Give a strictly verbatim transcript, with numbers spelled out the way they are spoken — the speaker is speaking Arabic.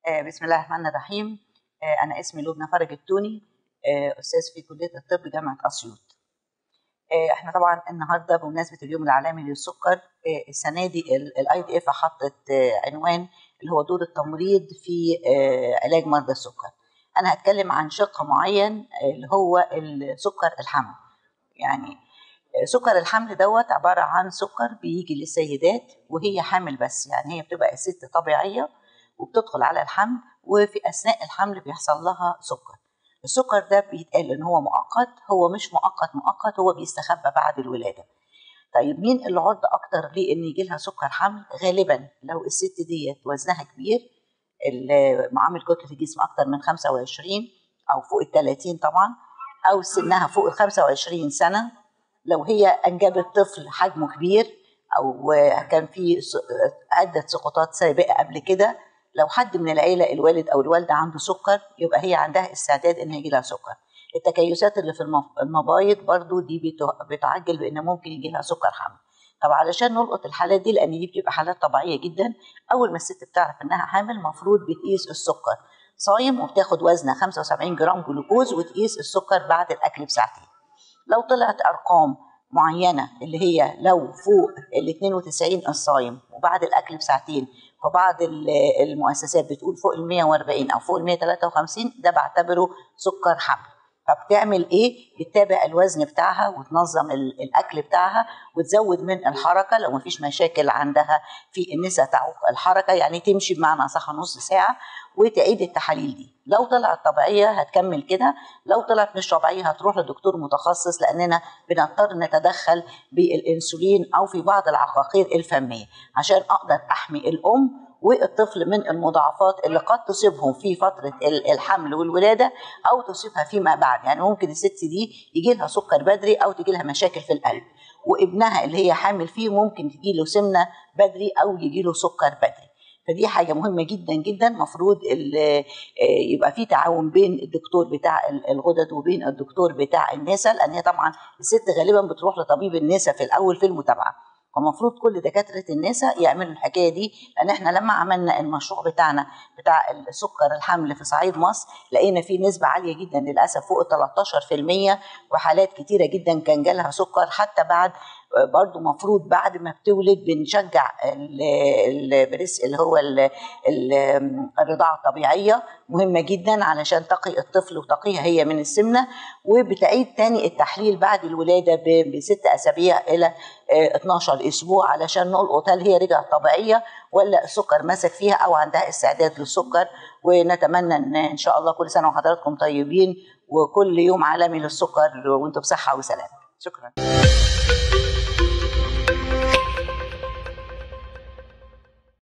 آه، بسم الله الرحمن الرحيم. آه، أنا اسمي لبنى فرج التوني، آه، أستاذ في كلية الطب جامعة أسيوط. آه، احنا طبعا النهارده بمناسبة اليوم العالمي للسكر، آه، السنة دي الاي دي اف حطت آه، عنوان اللي هو دور التمريض في آه، علاج مرضى السكر. أنا هتكلم عن شق معين آه، اللي هو السكر الحمل. يعني سكر الحمل دوت عبارة عن سكر بيجي للسيدات وهي حامل بس، يعني هي بتبقى الست طبيعية وبتدخل على الحمل، وفي أثناء الحمل بيحصل لها سكر. السكر ده بيتقال إن هو مؤقت، هو مش مؤقت مؤقت، هو بيستخبى بعد الولادة. طيب مين اللي عرضة أكتر ليه إن يجي لها سكر حمل؟ غالبا لو الست ديت وزنها كبير، معامل كتلة الجسم أكتر من خمسة وعشرين أو فوق ال ثلاثين طبعا، أو سنها فوق ال خمسة وعشرين سنة، لو هي أنجبت طفل حجمه كبير، أو كان في عدة سقوطات سابقة قبل كده، لو حد من العيلة الوالد أو الوالدة عنده سكر يبقى هي عندها استعداد إن يجي لها سكر. التكيسات اللي في المبايض برضو دي بتعجل بإن ممكن يجي لها سكر حمل. طب علشان نلقط الحالات دي، لأن دي بتبقى حالات طبيعية جدا، أول ما الست بتعرف إنها حامل مفروض بتقيس السكر صايم، وبتاخد وزنها خمسة وسبعين جرام جلوكوز، وتقيس السكر بعد الأكل بساعتين. لو طلعت أرقام معينة اللي هي لو فوق ال اثنين وتسعين الصايم وبعد الأكل بساعتين، فبعض المؤسسات بتقول فوق ال مية وأربعين أو فوق ال مية وثلاثة وخمسين، ده بعتبره سكر حمل. فبتعمل ايه؟ بتتابع الوزن بتاعها وتنظم الاكل بتاعها وتزود من الحركه لو مفيش مشاكل عندها في النساء تعوق الحركه، يعني تمشي بمعنى صح نص ساعه وتعيد التحاليل دي. لو طلعت طبيعيه هتكمل كده، لو طلعت مش طبيعيه هتروح لدكتور متخصص، لاننا بنضطر نتدخل بالانسولين او في بعض العقاقير الفميه عشان اقدر احمي الام والطفل من المضاعفات اللي قد تصيبهم في فترة الحمل والولادة أو تصيبها فيما بعد. يعني ممكن الست دي يجي لها سكر بدري أو تجي لها مشاكل في القلب، وابنها اللي هي حامل فيه ممكن تجي له سمنة بدري أو يجي له سكر بدري. فدي حاجة مهمة جدا جدا، مفروض يبقى في تعاون بين الدكتور بتاع الغدد وبين الدكتور بتاع النساء، لأن هي طبعا الست غالبا بتروح لطبيب النساء في الأول في المتابعة. فمفروض كل دكاترة النساء يعملوا الحكاية دي، لأن احنا لما عملنا المشروع بتاعنا بتاع السكر الحمل في صعيد مصر لقينا فيه نسبة عالية جدا للأسف فوق ثلاثة عشر بالمية، وحالات كتيرة جدا كان جالها سكر حتى بعد، برضو مفروض بعد ما بتولد بنشجع البريس اللي هو ال ال الرضاعة الطبيعية، مهمة جدا علشان تقي الطفل وتقيها هي من السمنة. وبتعيد تاني التحليل بعد الولادة بست أسابيع إلى اتناشر أسبوع علشان نلقط هل هي رجعت طبيعية ولا السكر مسك فيها أو عندها استعداد للسكر. ونتمنى إن إن شاء الله كل سنة وحضراتكم طيبين، وكل يوم عالمي للسكر وانتم بصحة وسلام. شكرا.